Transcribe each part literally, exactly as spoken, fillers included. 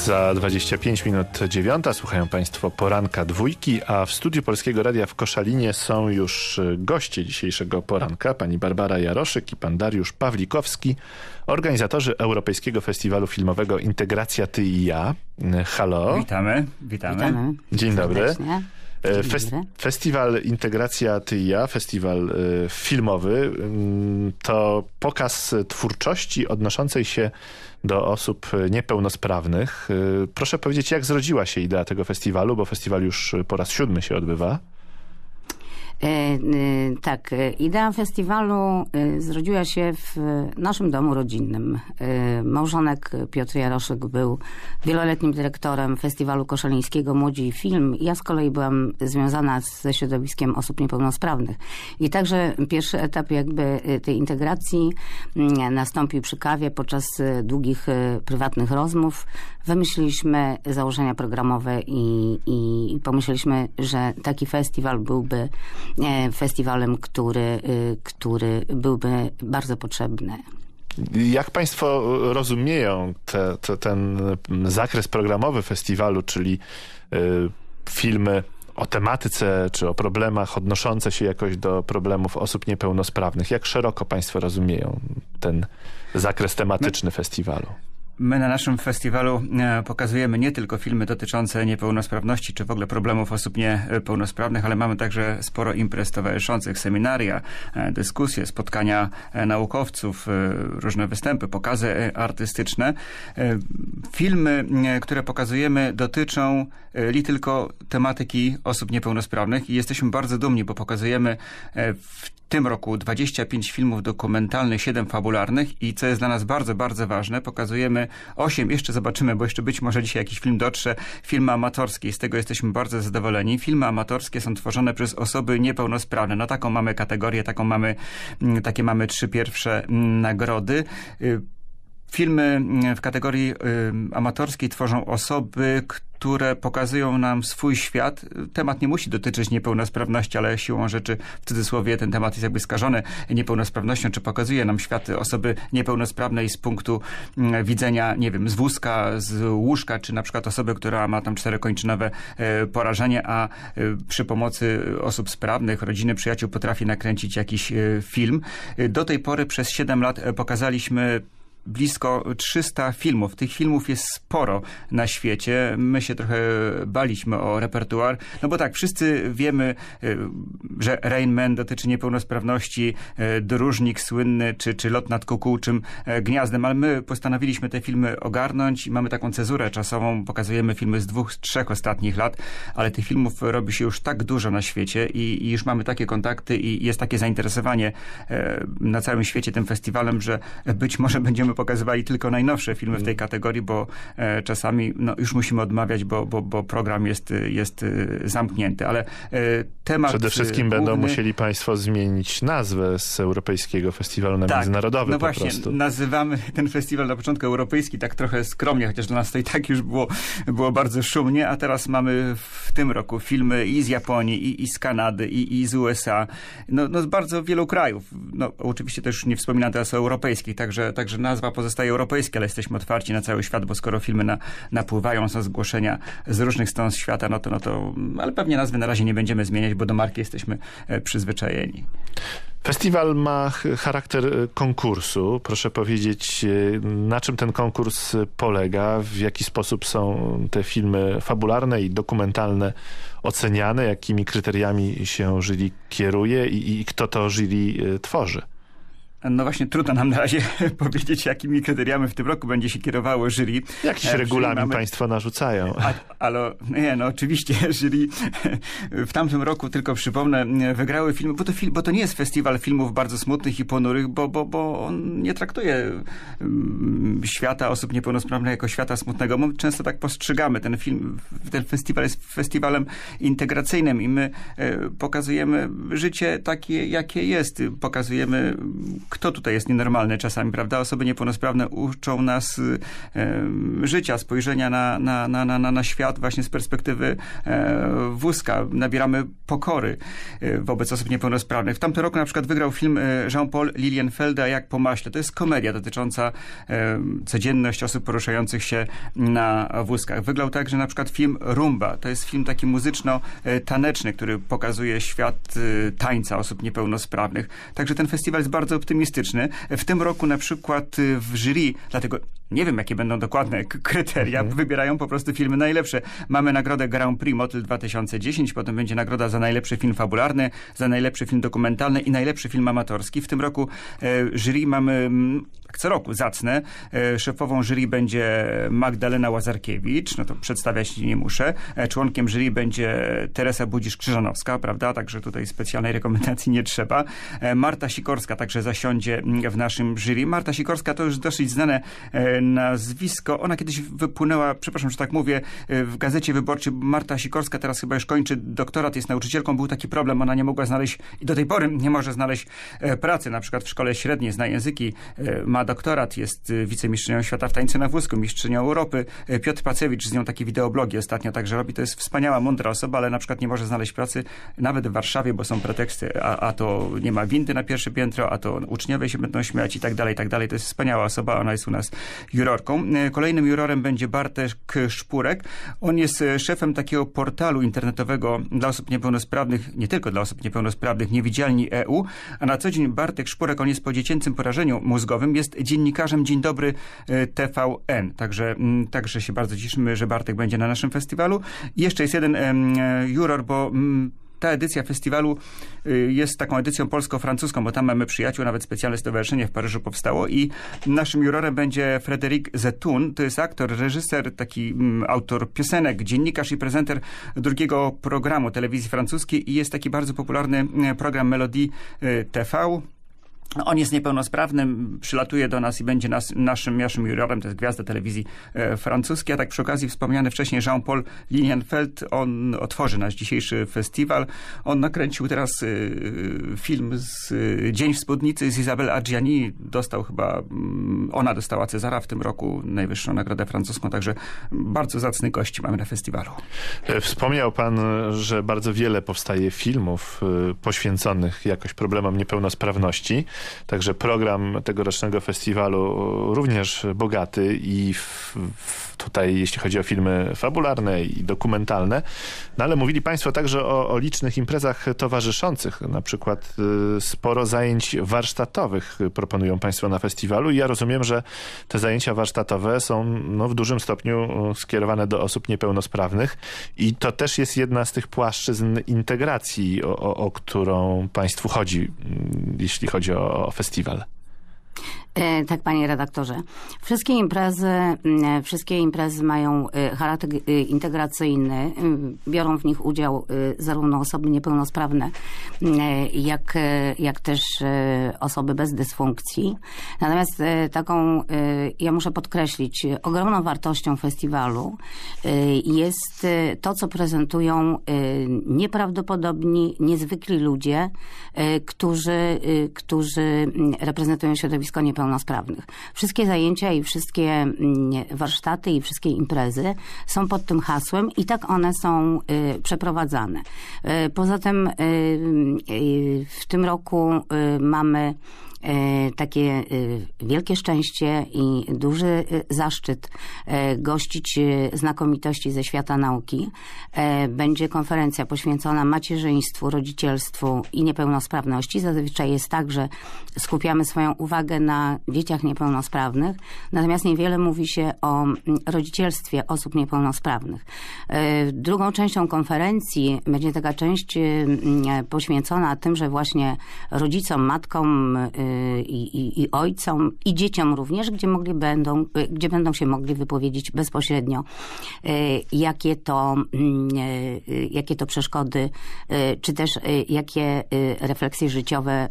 Za dwadzieścia pięć minut dziewiąta słuchają Państwo poranka dwójki, a w studiu Polskiego Radia w Koszalinie są już goście dzisiejszego poranka, pani Barbara Jaroszyk i pan Dariusz Pawlikowski, organizatorzy Europejskiego Festiwalu Filmowego Integracja Ty i Ja. Halo. Witamy, witamy. Witamy. Dzień dobry. Fes dobry. Festiwal Integracja Ty i Ja, festiwal y, filmowy, y, to pokaz twórczości odnoszącej się do osób niepełnosprawnych. Y, proszę powiedzieć, jak zrodziła się idea tego festiwalu, bo festiwal już po raz siódmy się odbywa. E, e, tak, idea festiwalu e, zrodziła się w naszym domu rodzinnym. E, małżonek Piotr Jaroszyk był wieloletnim dyrektorem Festiwalu Koszalińskiego Młodzi i Film. Ja z kolei byłam związana ze środowiskiem osób niepełnosprawnych. I także pierwszy etap jakby tej integracji nastąpił przy kawie podczas długich prywatnych rozmów. Wymyśliliśmy założenia programowe i, i pomyśleliśmy, że taki festiwal byłby festiwalem, który, który byłby bardzo potrzebny. Jak Państwo rozumieją te, te, ten zakres programowy festiwalu, czyli y, filmy o tematyce czy o problemach odnoszące się jakoś do problemów osób niepełnosprawnych? Jak szeroko Państwo rozumieją ten zakres tematyczny festiwalu? My na naszym festiwalu pokazujemy nie tylko filmy dotyczące niepełnosprawności, czy w ogóle problemów osób niepełnosprawnych, ale mamy także sporo imprez towarzyszących, seminaria, dyskusje, spotkania naukowców, różne występy, pokazy artystyczne. Filmy, które pokazujemy, dotyczą li tylko tematyki osób niepełnosprawnych i jesteśmy bardzo dumni, bo pokazujemy w w tym roku dwadzieścia pięć filmów dokumentalnych, siedem fabularnych i co jest dla nas bardzo, bardzo ważne, pokazujemy osiem, jeszcze zobaczymy, bo jeszcze być może dzisiaj jakiś film dotrze, filmy amatorskie i z tego jesteśmy bardzo zadowoleni. Filmy amatorskie są tworzone przez osoby niepełnosprawne. No taką mamy kategorię, taką mamy, takie mamy trzy pierwsze nagrody. Filmy w kategorii y, amatorskiej tworzą osoby, które pokazują nam swój świat. Temat nie musi dotyczyć niepełnosprawności, ale siłą rzeczy, w cudzysłowie, ten temat jest jakby skażony niepełnosprawnością, czy pokazuje nam świat osoby niepełnosprawnej z punktu y, widzenia, nie wiem, z wózka, z łóżka, czy na przykład osoby, która ma tam czterokończynowe y, porażenie, a y, przy pomocy osób sprawnych, rodziny, przyjaciół potrafi nakręcić jakiś y, film. Y, do tej pory przez siedem lat y, pokazaliśmy blisko trzysta filmów. Tych filmów jest sporo na świecie. My się trochę baliśmy o repertuar, no bo tak, wszyscy wiemy, że Rain Man dotyczy niepełnosprawności, Dróżnik słynny, czy, czy Lot nad kukułczym gniazdem, ale my postanowiliśmy te filmy ogarnąć i mamy taką cezurę czasową, pokazujemy filmy z dwóch, z trzech ostatnich lat, ale tych filmów robi się już tak dużo na świecie i, i już mamy takie kontakty i jest takie zainteresowanie na całym świecie tym festiwalem, że być może będziemy pokazywali tylko najnowsze filmy w tej kategorii, bo e, czasami no, już musimy odmawiać, bo, bo, bo program jest, jest zamknięty, ale e, temat Przede wszystkim główny... będą musieli Państwo zmienić nazwę z Europejskiego Festiwalu na tak, międzynarodowy no po właśnie, prostu. Nazywamy ten festiwal na początku europejski tak trochę skromnie, chociaż dla nas to i tak już było, było bardzo szumnie, a teraz mamy w tym roku filmy i z Japonii, i, i z Kanady, i, i z U S A, no, no z bardzo wielu krajów. No oczywiście też nie wspominam teraz o europejskich, także, także nazwa pozostaje europejska, ale jesteśmy otwarci na cały świat, bo skoro filmy na, napływają, są zgłoszenia z różnych stron świata, no to, no to, ale pewnie nazwy na razie nie będziemy zmieniać, bo do marki jesteśmy przyzwyczajeni. Festiwal ma charakter konkursu. Proszę powiedzieć, na czym ten konkurs polega, w jaki sposób są te filmy fabularne i dokumentalne oceniane, jakimi kryteriami się jury kieruje i, i kto to jury tworzy? No właśnie trudno nam na razie powiedzieć, jakimi kryteriami w tym roku będzie się kierowało jury. Jakiś e, regulamin mamy... Państwo narzucają. A, ale nie, no oczywiście jury w tamtym roku, tylko przypomnę, wygrały filmy, bo to, film, bo to nie jest festiwal filmów bardzo smutnych i ponurych, bo, bo, bo on nie traktuje um, świata osób niepełnosprawnych jako świata smutnego. My często tak postrzegamy. Ten film, ten festiwal jest festiwalem integracyjnym i my e, pokazujemy życie takie, jakie jest. Pokazujemy kto tutaj jest nienormalny czasami, prawda? Osoby niepełnosprawne uczą nas e, życia, spojrzenia na, na, na, na, na świat właśnie z perspektywy e, wózka. Nabieramy pokory e, wobec osób niepełnosprawnych. W tamtym roku na przykład wygrał film Jean-Paul Lilienfelda Jak po maśle. To jest komedia dotycząca e, codzienność osób poruszających się na wózkach. Wygrał także na przykład film Rumba. To jest film taki muzyczno-taneczny, który pokazuje świat e, tańca osób niepełnosprawnych. Także ten festiwal jest bardzo optymistyczny. W tym roku na przykład w jury, dlatego nie wiem, jakie będą dokładne kryteria, mhm. wybierają po prostu filmy najlepsze. Mamy nagrodę Grand Prix Motyl dwa tysiące dziesięć, potem będzie nagroda za najlepszy film fabularny, za najlepszy film dokumentalny i najlepszy film amatorski. W tym roku e, jury mamy, jak co roku, zacne. E, szefową jury będzie Magdalena Łazarkiewicz, no to przedstawiać nie muszę. E, członkiem jury będzie Teresa Budzisz-Krzyżanowska, prawda? Także tutaj specjalnej rekomendacji nie trzeba. E, Marta Sikorska także zasiądzie w naszym jury. Marta Sikorska to już dosyć znane e, nazwisko. Ona kiedyś wypłynęła, przepraszam, że tak mówię, w Gazecie Wyborczej. Marta Sikorska teraz chyba już kończy doktorat, jest nauczycielką. Był taki problem, ona nie mogła znaleźć i do tej pory nie może znaleźć pracy. Na przykład w szkole średniej zna języki, ma doktorat, jest wicemistrzynią świata w tańcu na wózku, mistrzynią Europy. Piotr Pacewicz z nią takie wideoblogi ostatnio także robi. To jest wspaniała, mądra osoba, ale na przykład nie może znaleźć pracy nawet w Warszawie, bo są preteksty, a, a to nie ma windy na pierwsze piętro, a to uczniowie się będą śmiać i tak dalej, i tak dalej. To jest wspaniała osoba, ona jest u nas jurorką. Kolejnym jurorem będzie Bartek Szpurek. On jest szefem takiego portalu internetowego dla osób niepełnosprawnych, nie tylko dla osób niepełnosprawnych, Niewidzialni kropka e u, a na co dzień Bartek Szpurek, on jest po dziecięcym porażeniu mózgowym, jest dziennikarzem Dzień Dobry T V N. Także, także się bardzo cieszymy, że Bartek będzie na naszym festiwalu. I jeszcze jest jeden um, juror, bo um, ta edycja festiwalu jest taką edycją polsko-francuską, bo tam mamy przyjaciół, nawet specjalne stowarzyszenie w Paryżu powstało i naszym jurorem będzie Frédéric Zetoun. To jest aktor, reżyser, taki um, autor piosenek, dziennikarz i prezenter drugiego programu telewizji francuskiej i jest taki bardzo popularny program Melodie T V. On jest niepełnosprawnym, przylatuje do nas i będzie nas, naszym, naszym jurorem, to jest gwiazda telewizji e, francuskiej, a tak przy okazji wspomniany wcześniej Jean-Paul Lilienfeld, on otworzy nasz dzisiejszy festiwal. On nakręcił teraz e, film z e, Dzień w spódnicy z Isabelle Adjani, dostał chyba, m, ona dostała Cezara w tym roku, najwyższą nagrodę francuską, także bardzo zacny gość mamy na festiwalu. Wspomniał pan, że bardzo wiele powstaje filmów e, poświęconych jakoś problemom niepełnosprawności. Także program tegorocznego festiwalu również bogaty i w, w tutaj, jeśli chodzi o filmy fabularne i dokumentalne. No ale mówili państwo także o, o licznych imprezach towarzyszących. Na przykład y, sporo zajęć warsztatowych proponują państwo na festiwalu i ja rozumiem, że te zajęcia warsztatowe są no, w dużym stopniu skierowane do osób niepełnosprawnych i to też jest jedna z tych płaszczyzn integracji, o, o, o którą państwu chodzi, jeśli chodzi o o festiwal. Tak, panie redaktorze. Wszystkie imprezy, wszystkie imprezy mają charakter integracyjny. Biorą w nich udział zarówno osoby niepełnosprawne, jak, jak też osoby bez dysfunkcji. Natomiast taką, ja muszę podkreślić, ogromną wartością festiwalu jest to, co prezentują nieprawdopodobni, niezwykli ludzie, którzy, którzy reprezentują środowisko niepełnosprawnych. Wszystkie zajęcia i wszystkie warsztaty i wszystkie imprezy są pod tym hasłem i tak one są y, przeprowadzane. Y, poza tym y, y, w tym roku y, mamy takie wielkie szczęście i duży zaszczyt gościć znakomitości ze świata nauki. Będzie konferencja poświęcona macierzyństwu, rodzicielstwu i niepełnosprawności. Zazwyczaj jest tak, że skupiamy swoją uwagę na dzieciach niepełnosprawnych, natomiast niewiele mówi się o rodzicielstwie osób niepełnosprawnych. Drugą częścią konferencji będzie taka część poświęcona tym, że właśnie rodzicom, matkom, I, i, i ojcom, i dzieciom również, gdzie, mogli będą, gdzie będą się mogli wypowiedzieć bezpośrednio, jakie to, jakie to przeszkody, czy też jakie refleksje życiowe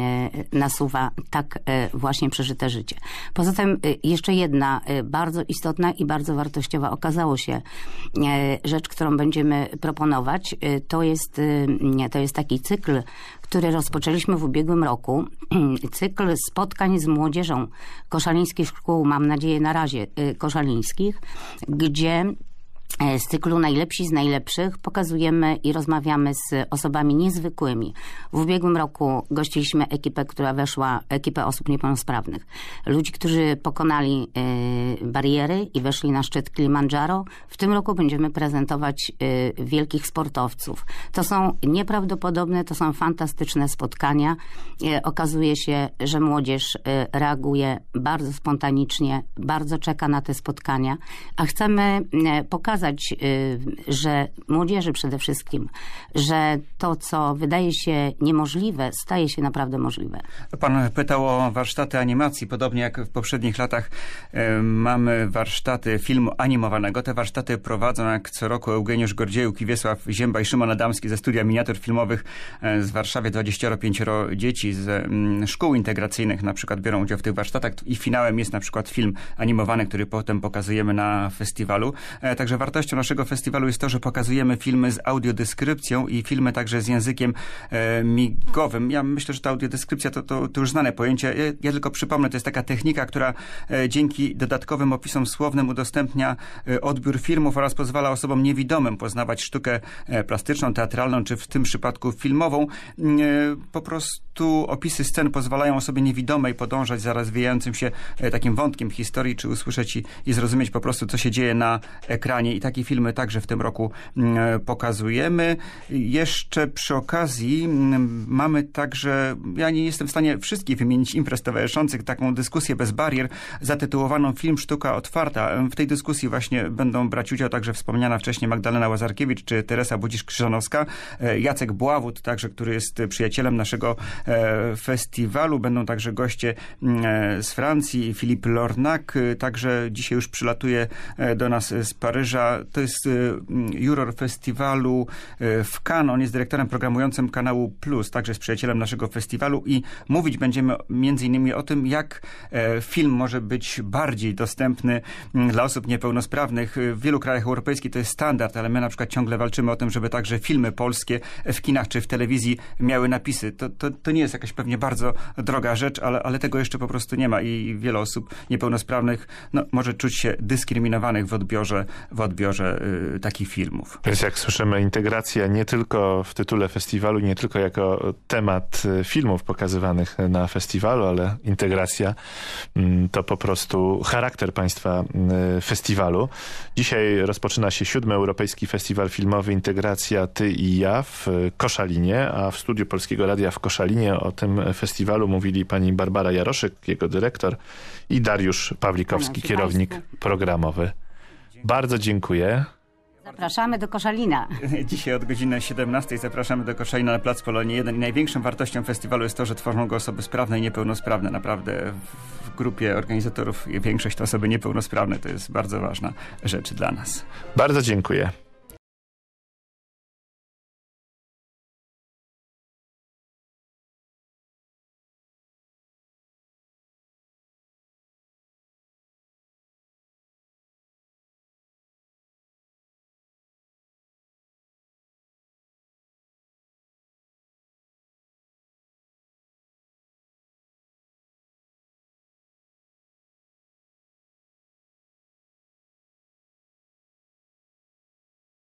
nasuwa tak właśnie przeżyte życie. Poza tym jeszcze jedna bardzo istotna i bardzo wartościowa okazało się rzecz, którą będziemy proponować, to jest, to jest taki cykl, który rozpoczęliśmy w ubiegłym roku. Cykl spotkań z młodzieżą koszalińskich szkół, mam nadzieję na razie koszalińskich, gdzie z cyklu Najlepsi z najlepszych pokazujemy i rozmawiamy z osobami niezwykłymi. W ubiegłym roku gościliśmy ekipę, która weszła, ekipę osób niepełnosprawnych. Ludzi, którzy pokonali y, bariery i weszli na szczyt Kilimandżaro. W tym roku będziemy prezentować y, wielkich sportowców. To są nieprawdopodobne, to są fantastyczne spotkania. Y, okazuje się, że młodzież y, reaguje bardzo spontanicznie, bardzo czeka na te spotkania, a chcemy y, pokazać, że młodzieży przede wszystkim, że to, co wydaje się niemożliwe, staje się naprawdę możliwe. Pan pytał o warsztaty animacji. Podobnie jak w poprzednich latach e, mamy warsztaty filmu animowanego. Te warsztaty prowadzą jak co roku Eugeniusz Gordziejuk i Wiesław Zięba i Szymon Adamski ze Studia Miniatur Filmowych e, z Warszawy. dwadzieścia pięć dzieci z m, szkół integracyjnych na przykład biorą udział w tych warsztatach i finałem jest na przykład film animowany, który potem pokazujemy na festiwalu. E, także wartością naszego festiwalu jest to, że pokazujemy filmy z audiodeskrypcją i filmy także z językiem e, migowym. Ja myślę, że ta audiodeskrypcja to, to, to już znane pojęcie. Ja, ja tylko przypomnę, to jest taka technika, która e, dzięki dodatkowym opisom słownym udostępnia e, odbiór filmów oraz pozwala osobom niewidomym poznawać sztukę e, plastyczną, teatralną, czy w tym przypadku filmową. E, po prostu opisy scen pozwalają osobie niewidomej podążać za rozwijającym się e, takim wątkiem historii, czy usłyszeć i, i zrozumieć po prostu, co się dzieje na ekranie. I takie filmy także w tym roku e, pokazujemy. Jeszcze przy okazji m, mamy także, ja nie jestem w stanie wszystkich wymienić imprez towarzyszących, taką dyskusję bez barier zatytułowaną Film Sztuka Otwarta. W tej dyskusji właśnie będą brać udział także wspomniana wcześniej Magdalena Łazarkiewicz czy Teresa Budzisz-Krzyżanowska, e, Jacek Bławut także, który jest przyjacielem naszego e, festiwalu. Będą także goście e, z Francji, Filip Lornac, e, także dzisiaj już przylatuje e, do nas z Paryża. To jest juror festiwalu w Cannes. On jest dyrektorem programującym kanału Plus, także jest przyjacielem naszego festiwalu i mówić będziemy między innymi o tym, jak film może być bardziej dostępny dla osób niepełnosprawnych. W wielu krajach europejskich to jest standard, ale my na przykład ciągle walczymy o tym, żeby także filmy polskie w kinach czy w telewizji miały napisy. To, to, to nie jest jakaś pewnie bardzo droga rzecz, ale, ale tego jeszcze po prostu nie ma i wiele osób niepełnosprawnych no, może czuć się dyskryminowanych w odbiorze, w odbiorze y, takich filmów. Więc jak słyszymy, integracja nie tylko w tytule festiwalu, nie tylko jako temat filmów pokazywanych na festiwalu, ale integracja to po prostu charakter państwa festiwalu. Dzisiaj rozpoczyna się siódmy Europejski Festiwal Filmowy Integracja Ty i ja w Koszalinie, a w studiu Polskiego Radia w Koszalinie o tym festiwalu mówili pani Barbara Jaroszyk, jego dyrektor, i Dariusz Pawlikowski, kierownik Państwu. programowy. Bardzo dziękuję. Zapraszamy do Koszalina. Dzisiaj od godziny siedemnastej zapraszamy do Koszalina na Plac Polonii jeden i największą wartością festiwalu jest to, że tworzą go osoby sprawne i niepełnosprawne. Naprawdę w grupie organizatorów większość to osoby niepełnosprawne. To jest bardzo ważna rzecz dla nas. Bardzo dziękuję.